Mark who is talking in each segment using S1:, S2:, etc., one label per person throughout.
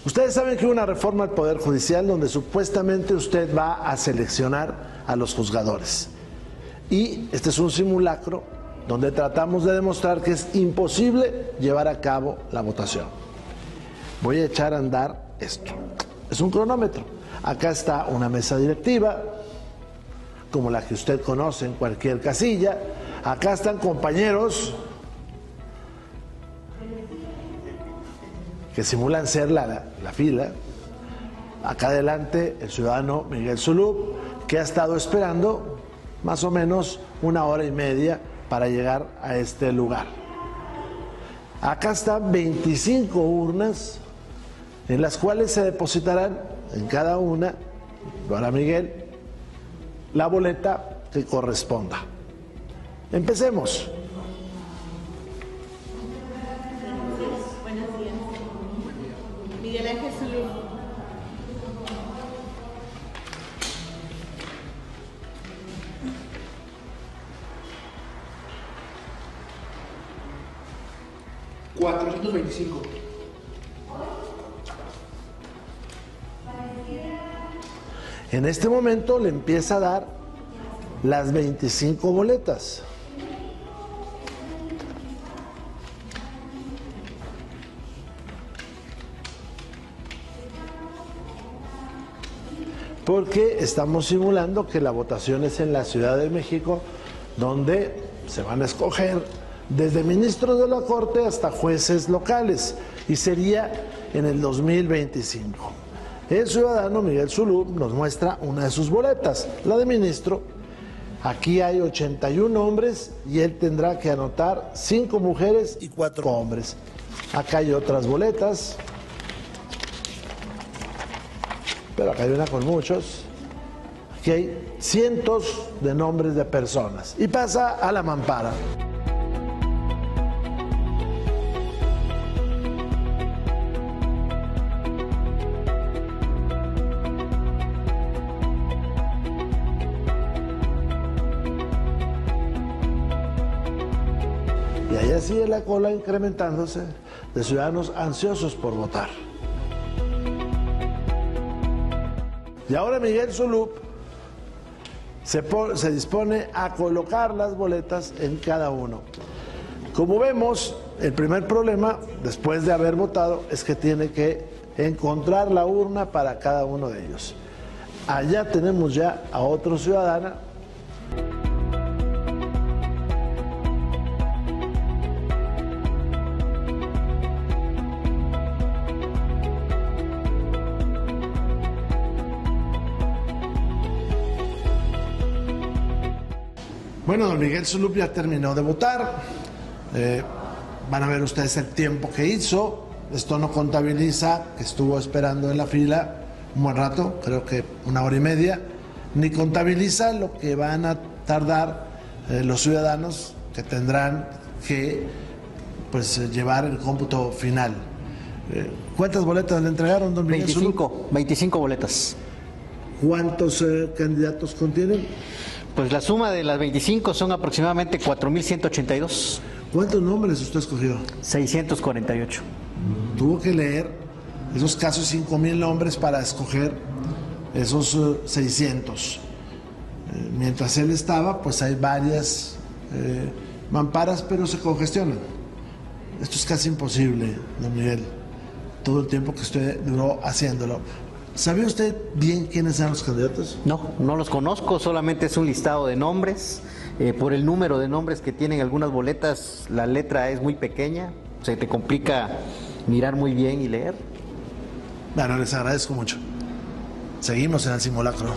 S1: Ustedes saben que hay una reforma al Poder Judicial donde supuestamente usted va a seleccionar a los juzgadores. Y este es un simulacro donde tratamos de demostrar que es imposible llevar a cabo la votación. Voy a echar a andar esto. Es un cronómetro. Acá está una mesa directiva, como la que usted conoce en cualquier casilla. Acá están compañeros que simulan ser la fila. Acá adelante el ciudadano Miguel Zulub, que ha estado esperando más o menos 1 hora y media para llegar a este lugar. Acá están 25 urnas en las cuales se depositarán en cada una, para Miguel, la boleta que corresponda. Empecemos.
S2: Buenos días. Miguel Ángel Zulub.
S3: $425.
S1: En este momento le empieza a dar las 25 boletas. Porque estamos simulando que la votación es en la Ciudad de México, donde se van a escoger desde ministros de la Corte hasta jueces locales, y sería en el 2025. El ciudadano Miguel Zulub nos muestra una de sus boletas, la de ministro. Aquí hay 81 hombres y él tendrá que anotar 5 mujeres y 4 hombres. Acá hay otras boletas, pero acá hay una con muchos. Aquí hay cientos de nombres de personas. Y pasa a la mampara. Y ahí sigue la cola incrementándose de ciudadanos ansiosos por votar. Y ahora Miguel Zulub se dispone a colocar las boletas en cada uno. Como vemos, el primer problema, después de haber votado, es que tiene que encontrar la urna para cada uno de ellos. Allá tenemos ya a otro ciudadana. Bueno, don Miguel Zulub ya terminó de votar. Van a ver ustedes el tiempo que hizo. Esto no contabiliza que estuvo esperando en la fila un buen rato, creo que 1 hora y media, ni contabiliza lo que van a tardar los ciudadanos que tendrán que llevar el cómputo final. ¿Cuántas boletas le entregaron, don Miguel Zulub?
S4: 25 boletas.
S1: ¿Cuántos candidatos contienen?
S4: Pues la suma de las 25 son aproximadamente 4.182.
S1: ¿Cuántos nombres usted escogió?
S4: 648.
S1: Tuvo que leer esos casi 5,000 nombres para escoger esos 600. Mientras él estaba, pues hay varias mamparas, pero se congestionan. Esto es casi imposible, don Miguel, todo el tiempo que usted duró haciéndolo. ¿Sabía usted bien quiénes eran los candidatos?
S4: No, no los conozco, solamente es un listado de nombres. Por el número de nombres que tienen algunas boletas, la letra es muy pequeña, se te complica mirar muy bien y leer.
S1: Bueno, les agradezco mucho. Seguimos en el simulacro.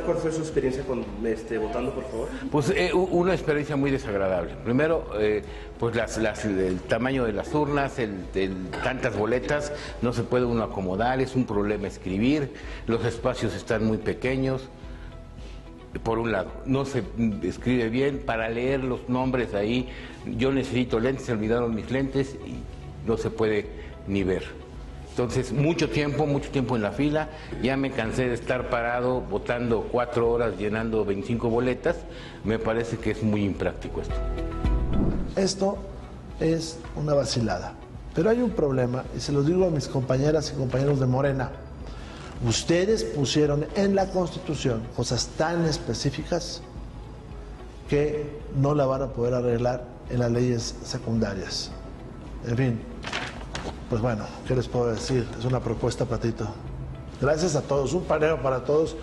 S3: comentar cuál fue su experiencia votando, por favor?
S5: Pues una experiencia muy desagradable. Primero, pues el tamaño de las urnas, tantas boletas, no se puede uno acomodar, es un problema escribir, los espacios están muy pequeños. Por un lado, no se escribe bien, para leer los nombres ahí, yo necesito lentes, se olvidaron mis lentes y no se puede ni ver. Entonces, mucho tiempo en la fila, ya me cansé de estar parado, votando 4 horas, llenando 25 boletas, me parece que es muy impráctico esto.
S1: Esto es una vacilada, pero hay un problema, y se los digo a mis compañeras y compañeros de Morena. Ustedes pusieron en la Constitución cosas tan específicas que no la van a poder arreglar en las leyes secundarias. En fin, pues bueno, ¿qué les puedo decir? Es una propuesta, Patito. Gracias a todos, un paneo para todos.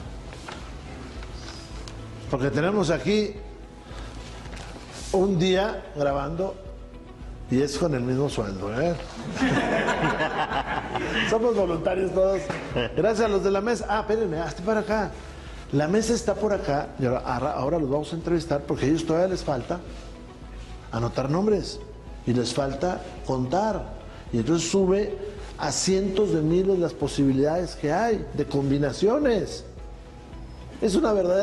S1: Porque tenemos aquí un día grabando y es con el mismo sueldo, ¿eh? Somos voluntarios todos. Gracias a los de la mesa. Ah, espérenme, hasta para acá. La mesa está por acá y ahora los vamos a entrevistar porque a ellos todavía les falta anotar nombres y les falta contar. Y entonces sube a cientos de miles las posibilidades que hay de combinaciones. Es una verdadera